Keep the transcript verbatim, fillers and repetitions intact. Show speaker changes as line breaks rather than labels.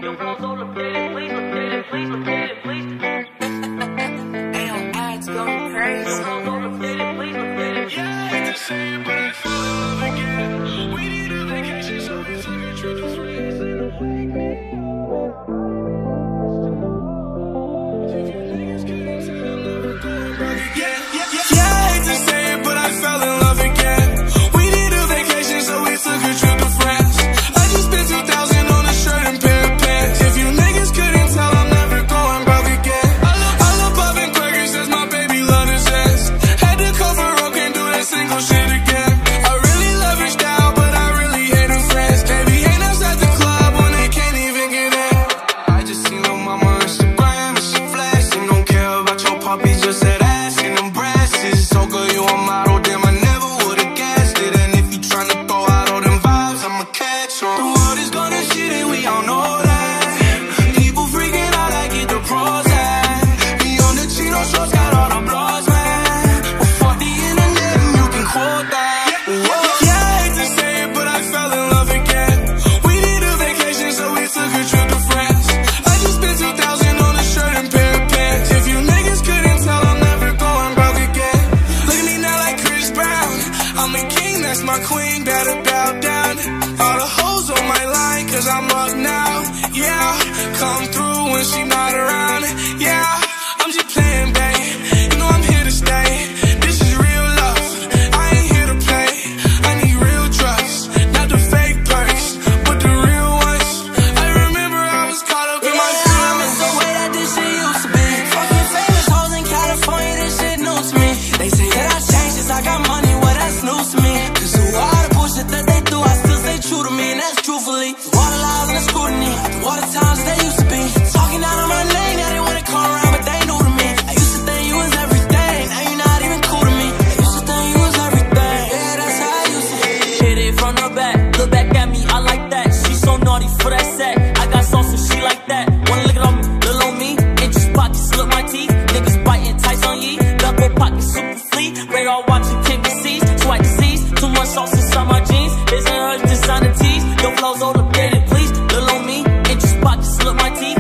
Your flow's all updated, please update it, please update it, please.
Damn, ads going crazy.
Your flow's all updated, please update it.
Yeah, I hate to say it, but I fell in love again. We need a vacation, so we took a trip to France and away. If you niggas couldn't tell, I'm never going back again. Yeah, yeah, yeah, I hate to say it, but I fell in love again. We need a vacation, so we took a trip to France. I just spent two thousand on a shirt and pair of pants. If you niggas couldn't tell, I'm never going back again. I love, I love popping quackers, that's my baby love his ass. Had to cover up, can't do that single shit again. I really love his style, but I really hate her friends. Baby ain't outside the club when they can't even get in. I just seen lil' mama on Instagram and she flashing. Don't care about your puppies, just that ass and them breasts. So good you a model, damn I never would've guessed it. And if you tryna throw out all them vibes, I'ma catch on. The world is gonna shit and we all know that. People freaking out, I get the pros at. Me on the Chino shorts, got all the blogs, man. Well, fuck the internet and you can quote that. Whoa. Yeah, I hate to say it, but I fell in love again. We need a vacation, so we took a trip to France. I just spent two thousand on a shirt and pair of pants. If you niggas couldn't tell, I'm never going broke again. Look at me now like Chris Brown. I'm a king, that's my queen, better bow down. All the hoes on my line, cause I'm up now. Yeah, come through when she not around. Yeah, I'm just playing, babe. You know I'm here to stay. This is real love, I ain't here to play. I need real trust, not the fake perks, but the real ones. I remember I was caught up in my feelings.
The way that this shit used to be. Fucking famous hoes in California, this shit new to me. They say that I changed since I got money, well that's news to me. Cause through all the bullshit that they do, I still stay true to me, and that's truthfully. Through all the lies and the scrutiny, through all the times they used to be talking out on my name, now they wanna come around, but they new to me. I used to think you was everything, now you not even cool to me. I used to think you was everything, yeah, that's how I used to be.
Hit it from the back, look back at me, I like that. She so naughty for that sack. I got sauce and she like that. Wanna lick it on me, little on me. Inches pockets, slip my teeth. Niggas biting tights on ye. Double pockets, super fleet. Radar watching Kim disease. Swipe disease. Too much sauce inside my jeans. His and hers designer tees. Your flow's all updated, please. Little on me. Inches pockets, slip my teeth.